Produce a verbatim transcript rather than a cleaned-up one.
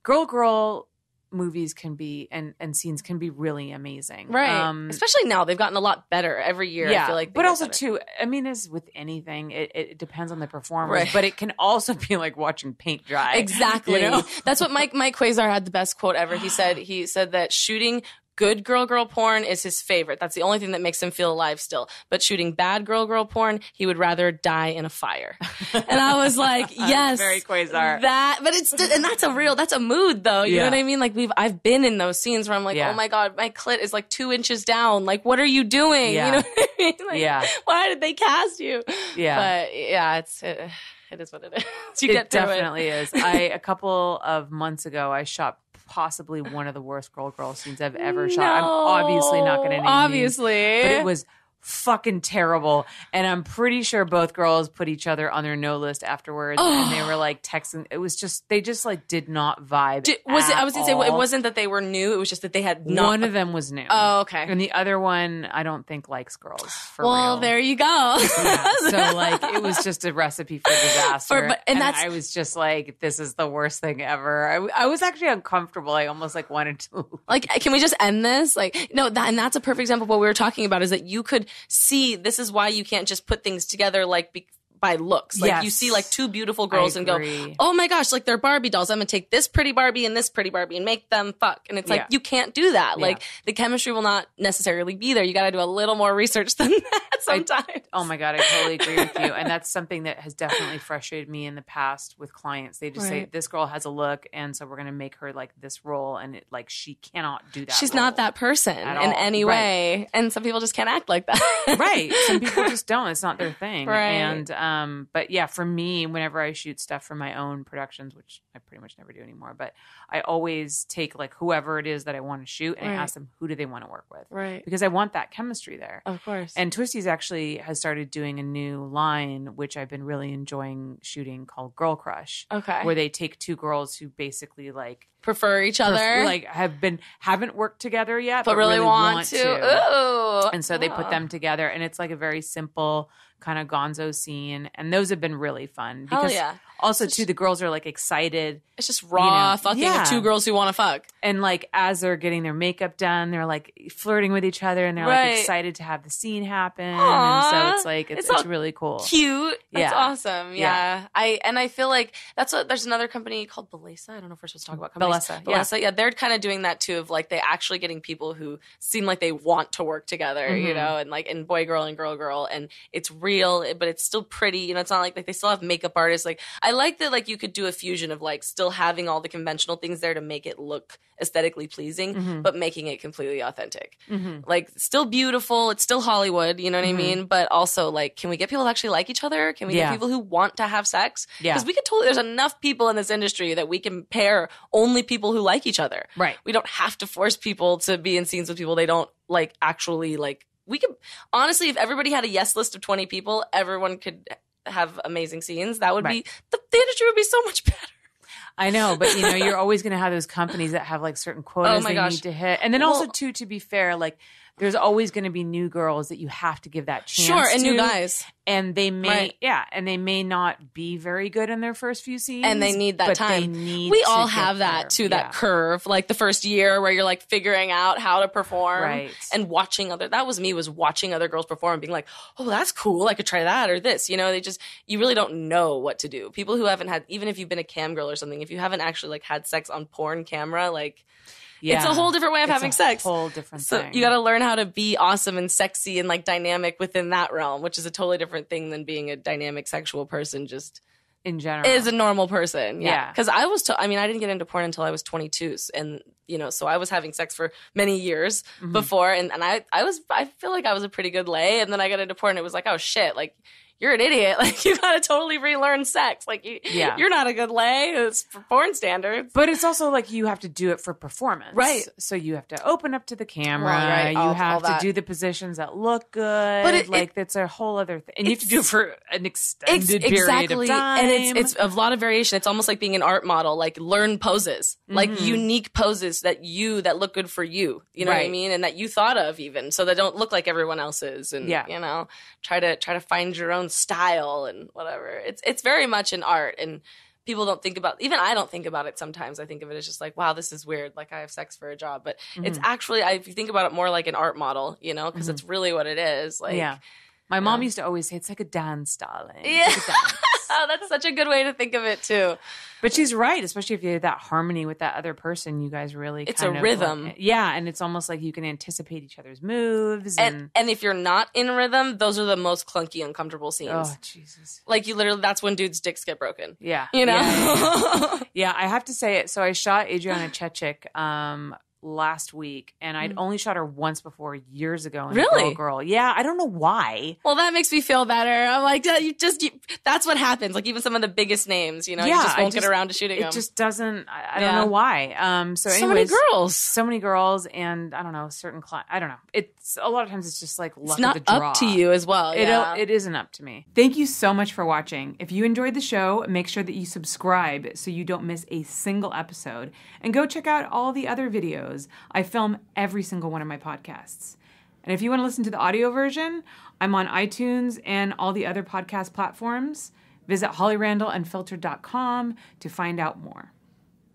girl girl movies can be and and scenes can be really amazing, right? Um, Especially now, they've gotten a lot better every year. Yeah, I feel like, but also better. too, I mean, as with anything, it, it depends on the performers, Right. but it can also be like watching paint dry. Exactly. You know? That's what Mike Mike Quasar had the best quote ever. He said he said that shooting good girl girl porn is his favorite. That's the only thing that makes him feel alive still. But shooting bad girl girl porn, he would rather die in a fire. And I was like, yes, very Quasar. That, but it's and that's a real that's a mood though. You Yeah. know what I mean? Like we've I've been in those scenes where I'm like, Yeah. oh my god, my clit is like two inches down. Like what are you doing? Yeah. You know what I mean? Like, Yeah. Why did they cast you? Yeah. But yeah, it's. It, it is what it is. You It get through definitely is. I a couple of months ago, I shot possibly one of the worst girl girl scenes I've ever shot. I'm obviously not going to name names, obviously, but it was fucking terrible. And I'm pretty sure both girls put each other on their no list afterwards, Oh. and they were like texting. It was just they just like did not vibe. Did, was it? I was gonna say all. it wasn't that they were new. It was just that they had not. One of them was new. Oh, okay. And the other one, I don't think likes girls. For well, real. there you go. Yeah, so like it was just a recipe for disaster. For- but- and and that's- I was just like, this is the worst thing ever. I, I was actually uncomfortable. I almost like wanted to. Like, can we just end this? Like, no, that, and that's a perfect example of what we were talking about is that you could see, this is why you can't just put things together like be, by looks. Like Yes. you see like two beautiful girls I and go, agree. oh my gosh, like they're Barbie dolls. I'm gonna take this pretty Barbie and this pretty Barbie and make them fuck. And it's like, Yeah. you can't do that. Yeah. Like the chemistry will not necessarily be there. You got to do a little more research than that sometimes. Oh my God, I totally agree with you. And that's something that has definitely frustrated me in the past with clients. They just say, Right. this girl has a look, and so we're going to make her like this role. And it like, she cannot do that. She's role. not that person At in all. any Right. way. And some people just can't act like that. Right. Some people just don't. It's not their thing. Right. And, um, but yeah, for me, whenever I shoot stuff for my own productions, which I pretty much never do anymore, but I always take like whoever it is that I want to shoot and Right. I ask them, who do they want to work with? Right. Because I want that chemistry there. Of course. And Twisties actually has started doing a new line, which I've been really enjoying shooting, called Girl Crush. Okay. Where they take two girls who basically like prefer each other. pref- like have been haven't worked together yet, but, but, really, want, to. Ooh. And so they put Ah. them together, and it's like a very simple kind of gonzo scene. And those have been really fun Hell because yeah. also It's too, the girls are like excited. It's just raw You know, fucking yeah. of two girls who want to fuck. And like as they're getting their makeup done, they're like flirting with each other, and they're Right. like excited to have the scene happen. And Aw. so it's like it's, It's it's, all really cool. Cute. That's Yeah. awesome. Yeah. Yeah. I and I feel like that's what there's another company called Bellesa. I don't know if we're supposed to talk about companies. Bellesa, yeah. Bellesa. Yeah. They're kind of doing that too of like they actually getting people who seem like they want to work together, you Mhm. know, and like and boy girl and girl girl and it's real, but it's still pretty. You know, it's not like like they still have makeup artists. Like I like that like you could do a fusion of like still having all the conventional things there to make it look aesthetically pleasing, Mhm. but making it completely authentic. Mm-hmm. Like still beautiful, it's still Hollywood, you know what Mhm. I mean? But also like, can we get people to actually like each other? Can we Yeah. get people who want to have sex? Yeah. Because we could totally, there's enough people in this industry that we can pair only people who like each other. Right. We don't have to force people to be in scenes with people they don't like actually like. We could, honestly, if everybody had a yes list of twenty people, everyone could have amazing scenes. That would Right. be, the, the industry would be so much better. I know, but you know, you're always going to have those companies that have like certain quotas Oh my they gosh. need to hit. And then Well- also too, to be fair, like there's always going to be new girls that you have to give that chance Sure, and to. new guys. And they may, Right. yeah, and they may not be very good in their first few scenes. And they need that but time. They need We to all get have that there. too, that Yeah. curve, like the first year where you're like figuring out how to perform Right. and watching other, that was me, was watching other girls perform and being like, oh, that's cool. I could try that or this, you know, they just, you really don't know what to do. People who haven't had, even if you've been a cam girl or something, if you haven't actually like had sex on porn camera, like Yeah. it's a whole different way of It's having a sex. whole different So thing. you got to learn how to be awesome and sexy and like dynamic within that realm, which is a totally different thing than being a dynamic sexual person. Just in general. is a normal person. Yeah. Yeah. Because I was, to- I mean, I didn't get into porn until I was twenty-two. And, you know, so I was having sex for many years Mhm. before. And, and I, I was, I feel like I was a pretty good lay. And then I got into porn and it was like, oh shit, like, you're an idiot. Like, you got to totally relearn sex. Like, you, Yeah. you're not a good lay. It's for porn standards. But it's also like you have to do it for performance. Right. So you have to open up to the camera. Right, right. You All- all have to that. do the positions that look good. But it- like that's a whole other thing. And you have to do it It's- for an extended Ex- period exactly. of time. And it's, it's a lot of variation. It's almost like being an art model, like learn poses, like Mhm. unique poses that you, that look good for you. You know what I Right. mean? And that you thought of even, so they don't look like everyone else's. And, Yeah. you know, try to, try to find your own style and whatever. It's, it's very much an art. And, people don't think about, even I don't think about it sometimes. I think of it as just like, wow, this is weird. Like I have sex for a job. But mm-hmm. it's actually, I, if you think about it more like an art model, you know, because mm-hmm. it's really what it is. Like, yeah. My mom um, used to always say, it's like a dance, darling. Yeah. Like a dance. Oh, that's such a good way to think of it too. But she's right, especially if you have that harmony with that other person. You guys really it's kind a of rhythm. Like, yeah, and it's almost like you can anticipate each other's moves. And, and and if you're not in rhythm, those are the most clunky, uncomfortable scenes. Oh, Jesus. Like you literally, that's when dudes' dicks get broken. Yeah. You know? Yeah, yeah, yeah. Yeah, I have to say it. So I shot Adriana Chechik um, last week, and I'd mm. only shot her once before years ago in really? Girl Girl. Yeah, I don't know why. Well, that makes me feel better. I'm like, you just you, that's what happens. Like even some of the biggest names, you know, yeah, you just won't just, get around to shooting it them. It just doesn't. I, I yeah. don't know why. Um, so, so anyways, many girls, so many girls, and I don't know certain. Cli- I don't know. It's a lot of times it's just like luck it's not of the draw. up to you as well. It yeah. it isn't up to me. Thank you so much for watching. If you enjoyed the show, make sure that you subscribe so you don't miss a single episode, and go check out all the other videos. I film every single one of my podcasts. And if you want to listen to the audio version, I'm on iTunes and all the other podcast platforms. Visit holly randall unfiltered dot com to find out more.